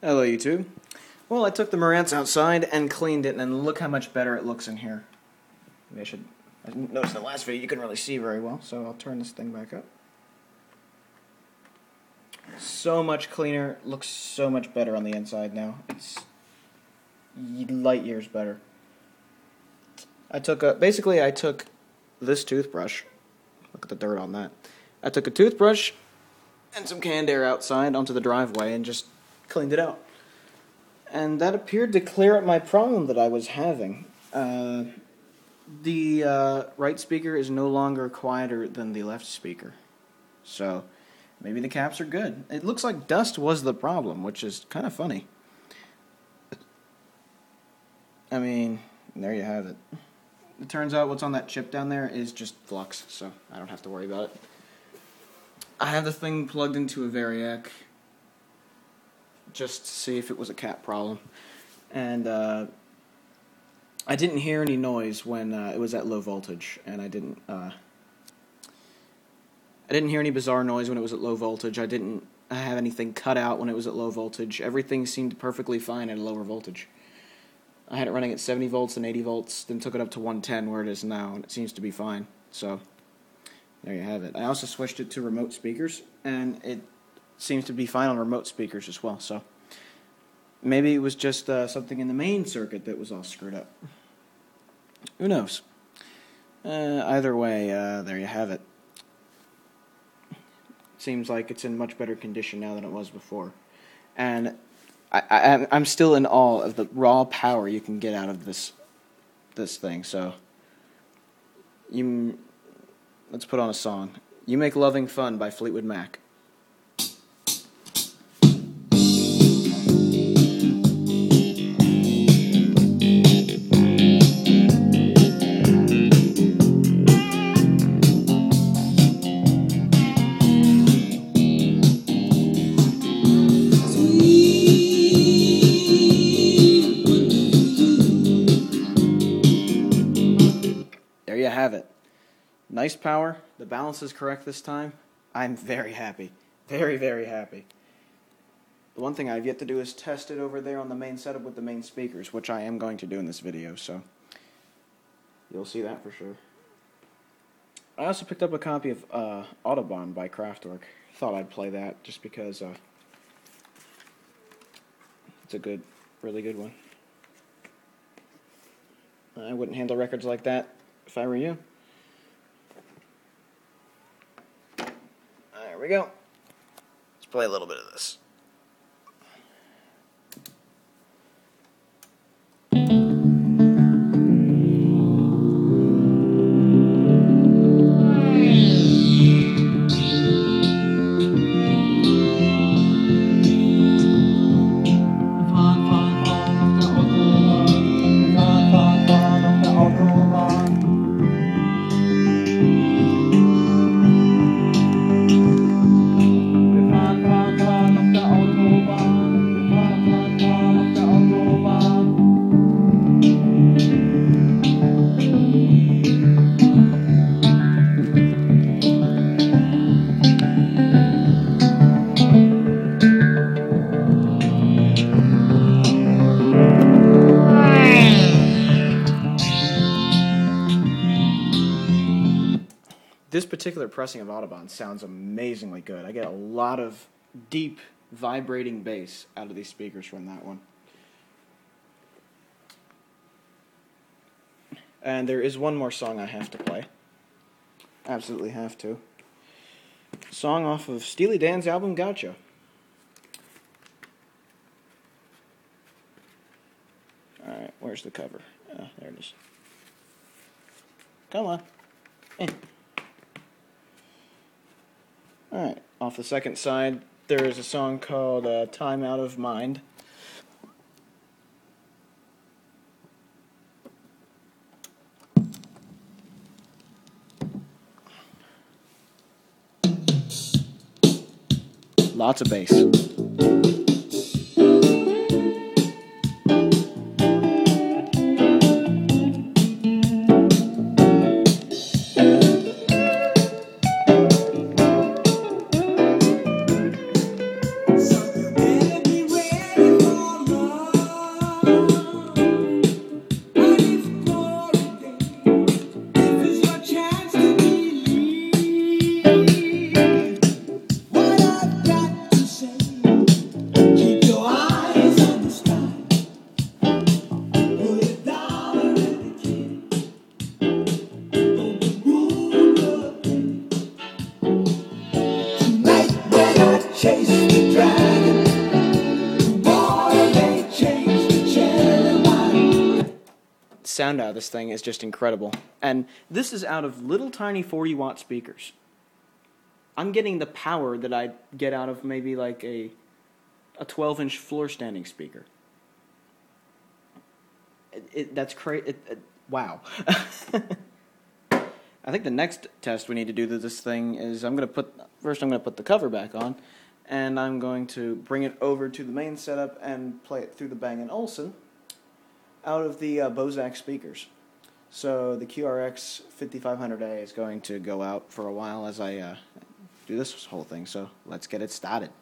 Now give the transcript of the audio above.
Hello YouTube. Well, I took the Marantz outside and cleaned it, and look how much better it looks in here. Maybe I noticed in the last video you couldn't really see very well, so I'll turn this thing back up. So much cleaner, looks so much better on the inside now. It's light years better. I took this toothbrush. Look at the dirt on that. I took a toothbrush and some canned air outside onto the driveway and just cleaned it out. And that appeared to clear up my problem that I was having. The right speaker is no longer quieter than the left speaker. So maybe the caps are good. It looks like dust was the problem, which is kind of funny. I mean, there you have it. It turns out what's on that chip down there is just flux, so I don't have to worry about it. I have the thing plugged into a Variac just to see if it was a cap problem. And I didn't hear any noise when it was at low voltage, and I didn't hear any bizarre noise when it was at low voltage. I didn't have anything cut out when it was at low voltage. Everything seemed perfectly fine at a lower voltage. I had it running at 70 volts and 80 volts, then took it up to 110 where it is now, and it seems to be fine. So there you have it. I also switched it to remote speakers, and it seems to be fine on remote speakers as well. So maybe it was just something in the main circuit that was all screwed up. Who knows? Either way, there you have it. Seems like it's in much better condition now than it was before. And I'm still in awe of the raw power you can get out of this thing. So let's put on a song. You Make Loving Fun by Fleetwood Mac. There you have it. Nice power. The balance is correct this time. I'm very happy. Very, very happy. The one thing I've yet to do is test it over there on the main setup with the main speakers, which I am going to do in this video, so you'll see that for sure. I also picked up a copy of Autobahn by Kraftwerk. Thought I'd play that just because it's a really good one. I wouldn't handle records like that if I were you. There we go. Let's play a little bit of this. This particular pressing of Autobahn sounds amazingly good. I get a lot of deep, vibrating bass out of these speakers from that one. And there is one more song I have to play. Absolutely have to. Song off of Steely Dan's album Gotcha. Alright, where's the cover? Oh, there it is. Come on. Alright, off the second side, there is a song called Time Out of Mind. Lots of bass. sound out of this thing is just incredible. And this is out of little tiny 40-watt speakers. I'm getting the power that I'd get out of maybe like a 12-inch floor standing speaker. That's crazy. Wow. I think the next test we need to do to this thing is I'm going to put the cover back on, and I'm going to bring it over to the main setup and play it through the Bang & Olufsen out of the Bozak speakers. So the QRX 5500A is going to go out for a while as I do this whole thing, so let's get it started.